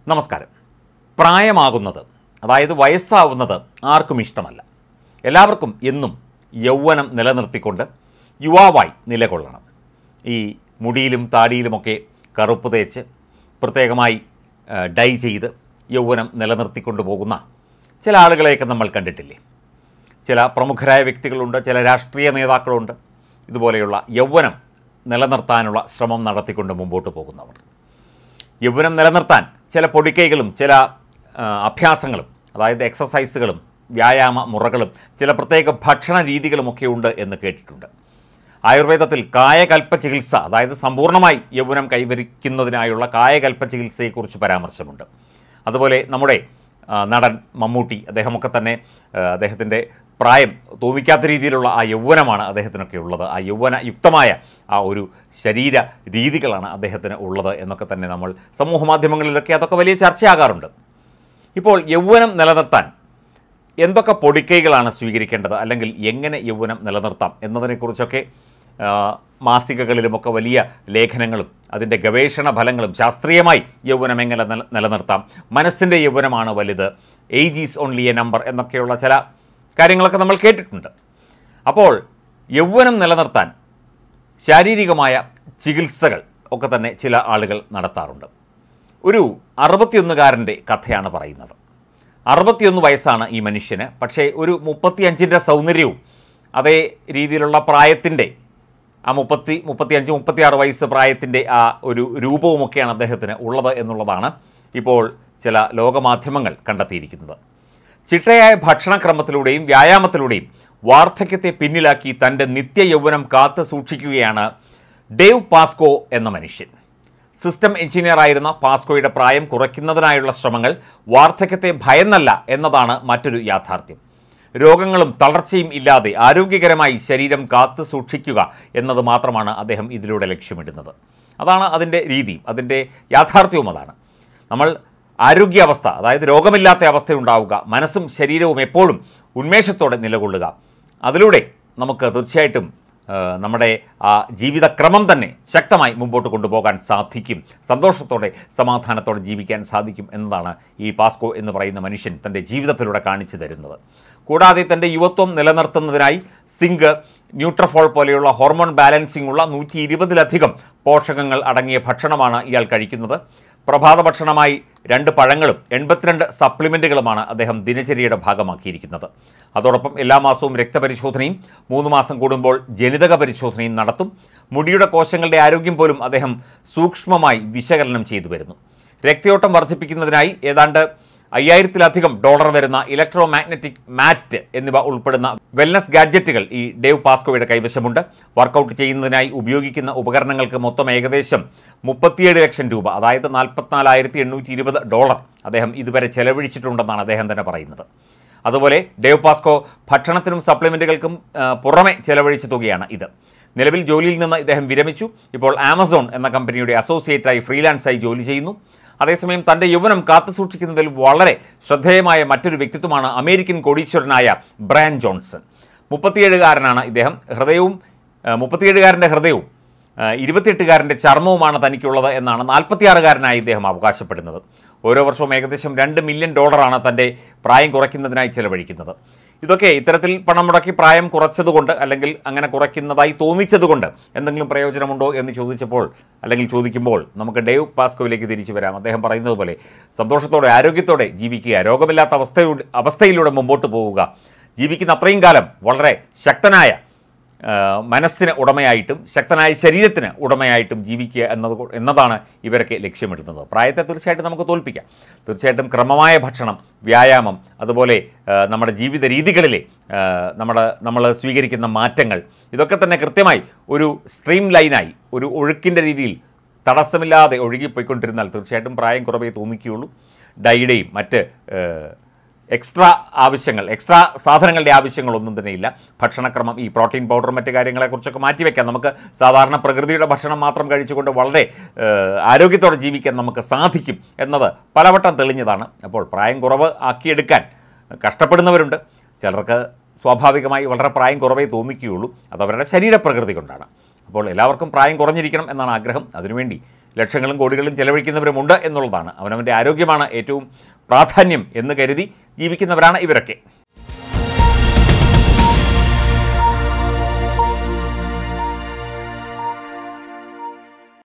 നമസ്കാരം. പ്രായമാകുന്നത്, അതായത് വയസ്സാവുന്നത് ആർക്കും ഇഷ്ടമല്ല. എല്ലാവർക്കും എന്നും യൗവനം നിലനിർത്തിക്കൊണ്ട് യുവാവായി നിലകൊള്ളണം. ഈ മുടിയിലും താടിയിലുമൊക്കെ കറുപ്പ് തേച്ച് പ്രത്യേകമായി ഡൈ ചെയ്ത് യൗവനം നിലനിർത്തിക്കൊണ്ടു പോകുന്ന ചില ആളുകളെയൊക്കെ നമ്മൾ കണ്ടിട്ടില്ലേ? ചില പ്രമുഖരായ വ്യക്തികളുണ്ട്, ചില രാഷ്ട്രീയ നേതാക്കളുണ്ട്. ഇതുപോലെയുള്ള യൗവനം നിലനിർത്താനുള്ള ശ്രമം നടത്തിക്കൊണ്ട് മുമ്പോട്ട് പോകുന്നവർ. യൗവനം നിലനിർത്താൻ ചില പൊടിക്കൈകളും ചില അഭ്യാസങ്ങളും, അതായത് എക്സസൈസുകളും വ്യായാമ മുറകളും ചില പ്രത്യേക ഭക്ഷണ രീതികളുമൊക്കെ ഉണ്ട് എന്ന് കേട്ടിട്ടുണ്ട്. ആയുർവേദത്തിൽ കായകൽപ്പ ചികിത്സ, അതായത് സമ്പൂർണ്ണമായി യൗവനം കൈവരിക്കുന്നതിനായുള്ള കായകൽപ്പ ചികിത്സയെക്കുറിച്ച് പരാമർശമുണ്ട്. അതുപോലെ നമ്മുടെ നടൻ മമ്മൂട്ടി, അദ്ദേഹമൊക്കെ തന്നെ അദ്ദേഹത്തിൻ്റെ പ്രായം തോന്നിക്കാത്ത രീതിയിലുള്ള ആ യൗവനമാണ് അദ്ദേഹത്തിനൊക്കെ ഉള്ളത്. ആ യൗവനയുക്തമായ ആ ഒരു ശരീര രീതികളാണ് അദ്ദേഹത്തിന് ഉള്ളത് എന്നൊക്കെ തന്നെ നമ്മൾ സമൂഹ മാധ്യമങ്ങളിലൊക്കെ അതൊക്കെ വലിയ ചർച്ചയാകാറുണ്ട്. ഇപ്പോൾ യൗവനം നിലനിർത്താൻ എന്തൊക്കെ പൊടിക്കൈകളാണ് സ്വീകരിക്കേണ്ടത്, അല്ലെങ്കിൽ എങ്ങനെ യൗവനം നിലനിർത്താം എന്നതിനെക്കുറിച്ചൊക്കെ മാസികകളിലുമൊക്കെ വലിയ ലേഖനങ്ങളും അതിൻ്റെ ഗവേഷണ ഫലങ്ങളും, ശാസ്ത്രീയമായി യൗവനം എങ്ങനെ നിലനിർത്താം, മനസ്സിൻ്റെ യൗവനമാണ് വലുത്, age is only a number എന്നൊക്കെയുള്ള ചില കാര്യങ്ങളൊക്കെ നമ്മൾ കേട്ടിട്ടുണ്ട്. അപ്പോൾ യൗവനം നിലനിർത്താൻ ശാരീരികമായ ചികിത്സകൾ ഒക്കെ തന്നെ ചില ആളുകൾ നടത്താറുണ്ട്. ഒരു 61കാരൻ്റെ കഥയാണ് പറയുന്നത്. 61 വയസ്സാണ് ഈ മനുഷ്യന്. പക്ഷേ ഒരു 35ൻ്റെ സൗന്ദര്യവും അതേ രീതിയിലുള്ള പ്രായത്തിൻ്റെ ആ 35, 36 വയസ്സ് പ്രായത്തിൻ്റെ ആ ഒരു രൂപവുമൊക്കെയാണ് അദ്ദേഹത്തിന് ഉള്ളത് എന്നുള്ളതാണ് ഇപ്പോൾ ചില ലോകമാധ്യമങ്ങൾ കണ്ടെത്തിയിരിക്കുന്നത്. ചിട്ടയായ ഭക്ഷണക്രമത്തിലൂടെയും വ്യായാമത്തിലൂടെയും വാർദ്ധക്യത്തെ പിന്നിലാക്കി തൻ്റെ നിത്യ യൗവനം കാത്തു സൂക്ഷിക്കുകയാണ് ഡേവ് പാസ്കോ എന്ന മനുഷ്യൻ. സിസ്റ്റം എഞ്ചിനീയറായിരുന്ന പാസ്കോയുടെ പ്രായം കുറയ്ക്കുന്നതിനായുള്ള ശ്രമങ്ങൾ വാർദ്ധക്യത്തെ ഭയന്നല്ല എന്നതാണ് മറ്റൊരു യാഥാർത്ഥ്യം. രോഗങ്ങളും തളർച്ചയും ഇല്ലാതെ ആരോഗ്യകരമായി ശരീരം കാത്തു സൂക്ഷിക്കുക എന്നത് മാത്രമാണ് അദ്ദേഹം ഇതിലൂടെ ലക്ഷ്യമിടുന്നത്. അതാണ് അതിൻ്റെ രീതി, അതിൻ്റെ യാഥാർത്ഥ്യവും അതാണ്. നമ്മൾ ആരോഗ്യാവസ്ഥ, അതായത് രോഗമില്ലാത്ത അവസ്ഥയുണ്ടാവുക, മനസ്സും ശരീരവും എപ്പോഴും ഉന്മേഷത്തോടെ നിലകൊള്ളുക. അതിലൂടെ നമുക്ക് തീർച്ചയായിട്ടും നമ്മുടെ ആ ജീവിതക്രമം തന്നെ ശക്തമായി മുമ്പോട്ട് കൊണ്ടുപോകാൻ സാധിക്കും, സന്തോഷത്തോടെ സമാധാനത്തോടെ ജീവിക്കാൻ സാധിക്കും എന്നതാണ് ഈ പാസ്കോ എന്ന് പറയുന്ന മനുഷ്യൻ തൻ്റെ ജീവിതത്തിലൂടെ കാണിച്ചു തരുന്നത്. കൂടാതെ തൻ്റെ യുവത്വം നിലനിർത്തുന്നതിനായി സിങ്ക്, ന്യൂട്രഫോൾ പോലെയുള്ള ഹോർമോൺ ബാലൻസിംഗ് ഉള്ള 120ലധികം പോഷകങ്ങൾ അടങ്ങിയ ഭക്ഷണമാണ് ഇയാൾ കഴിക്കുന്നത്. പ്രഭാത ഭക്ഷണമായി 2 പഴങ്ങളും 82 സപ്ലിമെൻറ്റുകളുമാണ് അദ്ദേഹം ദിനചര്യയുടെ ഭാഗമാക്കിയിരിക്കുന്നത്. അതോടൊപ്പം എല്ലാ മാസവും രക്തപരിശോധനയും 3 മാസം കൂടുമ്പോൾ ജനിതക പരിശോധനയും നടത്തും. മുടിയുടെ കോശങ്ങളുടെ ആരോഗ്യം പോലും അദ്ദേഹം സൂക്ഷ്മമായി വിശകലനം ചെയ്തു വരുന്നു. രക്തയോട്ടം വർദ്ധിപ്പിക്കുന്നതിനായി ഏതാണ്ട് $5000 വരുന്ന ഇലക്ട്രോ മാഗ്നറ്റിക് മാറ്റ് എന്നിവ ഉൾപ്പെടുന്ന വെൽനസ് ഗാഡ്ജറ്റുകൾ ഈ ഡേവ് പാസ്കോയുടെ കൈവശമുണ്ട്. വർക്കൗട്ട് ചെയ്യുന്നതിനായി ഉപയോഗിക്കുന്ന ഉപകരണങ്ങൾക്ക് മൊത്തം ഏകദേശം 37 ലക്ഷം രൂപ, അതായത് $44,820 അദ്ദേഹം ഇതുവരെ ചെലവഴിച്ചിട്ടുണ്ടെന്നാണ് അദ്ദേഹം തന്നെ പറയുന്നത്. അതുപോലെ ഡേവ് പാസ്കോ ഭക്ഷണത്തിനും സപ്ലിമെൻറ്റുകൾക്കും പുറമെ ചെലവഴിച്ച തുകയാണ് ഇത്. നിലവിൽ ജോലിയിൽ നിന്ന് ഇദ്ദേഹം വിരമിച്ചു. ഇപ്പോൾ ആമസോൺ എന്ന കമ്പനിയുടെ അസോസിയേറ്റായി ഫ്രീലാൻസായി ജോലി ചെയ്യുന്നു. അതേസമയം തൻ്റെ യൗവനം കാത്തുസൂക്ഷിക്കുന്നതിൽ വളരെ ശ്രദ്ധേയമായ മറ്റൊരു വ്യക്തിത്വമാണ് അമേരിക്കൻ കോടീശ്വരനായ ബ്രയാൻ ജോൺസൺ. 37കാരനാണ് ഇദ്ദേഹം. 37കാരൻ്റെ ഹൃദയവും 28കാരൻ്റെ ചർമ്മവുമാണ് തനിക്കുള്ളത് എന്നാണ് 46കാരനായി ഇദ്ദേഹം അവകാശപ്പെടുന്നത്. ഓരോ വർഷവും ഏകദേശം $2 മില്യൺ തൻ്റെ പ്രായം കുറയ്ക്കുന്നതിനായി ചെലവഴിക്കുന്നത്. ഇതൊക്കെ ഇത്തരത്തിൽ പണം മുടക്കി പ്രായം കുറച്ചതുകൊണ്ട്, അല്ലെങ്കിൽ അങ്ങനെ കുറയ്ക്കുന്നതായി തോന്നിച്ചതുകൊണ്ട് എന്തെങ്കിലും പ്രയോജനമുണ്ടോ എന്ന് ചോദിക്കുമ്പോൾ നമുക്ക് ഡേവ് പാസ്കോയിലേക്ക് തിരിച്ചു വരാം. അദ്ദേഹം പറയുന്നത് പോലെ സന്തോഷത്തോടെ ആരോഗ്യത്തോടെ ജീവിക്കുക, രോഗമില്ലാത്ത അവസ്ഥയിലൂടെ മുമ്പോട്ട് പോവുക, ജീവിക്കുന്ന അത്രയും കാലം വളരെ ശക്തനായ മനസ്സിന് ഉടമയായിട്ടും ശക്തനായ ശരീരത്തിന് ഉടമയായിട്ടും ജീവിക്കുക എന്നതാണ് ഇവരൊക്കെ ലക്ഷ്യമിടുന്നത്. പ്രായത്തെ തീർച്ചയായിട്ടും നമുക്ക് തോൽപ്പിക്കാം. തീർച്ചയായിട്ടും ക്രമമായ ഭക്ഷണം, വ്യായാമം, അതുപോലെ നമ്മുടെ ജീവിത രീതികളിലെ നമ്മൾ സ്വീകരിക്കുന്ന മാറ്റങ്ങൾ, ഇതൊക്കെ തന്നെ കൃത്യമായി ഒരു സ്ട്രീം ലൈനായി, ഒരു ഒഴുക്കിൻ്റെ രീതിയിൽ തടസ്സമില്ലാതെ ഒഴുകിപ്പോയിക്കൊണ്ടിരുന്നാൽ തീർച്ചയായിട്ടും പ്രായം കുറവേ തോന്നിക്കുകയുള്ളൂ. ഡൈയുടെയും മറ്റ് എക്സ്ട്രാ സാധനങ്ങളുടെ ആവശ്യങ്ങളൊന്നും തന്നെ ഇല്ല. ഭക്ഷണക്രമം, ഈ പ്രോട്ടീൻ പൗഡർ, മറ്റ് കാര്യങ്ങളെക്കുറിച്ചൊക്കെ മാറ്റിവെക്കാം. നമുക്ക് സാധാരണ പ്രകൃതിയുടെ ഭക്ഷണം മാത്രം കഴിച്ചുകൊണ്ട് വളരെ ആരോഗ്യത്തോടെ ജീവിക്കാൻ നമുക്ക് സാധിക്കും എന്നത് പലവട്ടം തെളിഞ്ഞതാണ്. അപ്പോൾ പ്രായം കുറവ് ആക്കിയെടുക്കാൻ കഷ്ടപ്പെടുന്നവരുണ്ട്. ചിലർക്ക് സ്വാഭാവികമായി വളരെ പ്രായം കുറവേ തോന്നിക്കുകയുള്ളൂ. അത് അവരുടെ ശരീരപ്രകൃതി കൊണ്ടാണ്. അപ്പോൾ എല്ലാവർക്കും പ്രായം കുറഞ്ഞിരിക്കണം എന്നാണ് ആഗ്രഹം. അതിനുവേണ്ടി ലക്ഷങ്ങളും കോടികളും ചെലവഴിക്കുന്നവരുമുണ്ട് എന്നുള്ളതാണ്. അവനവൻ്റെ ആരോഗ്യമാണ് ഏറ്റവും പ്രാധാന്യം എന്ന് കരുതി ജീവിക്കുന്നവരാണ് ഇവരൊക്കെ.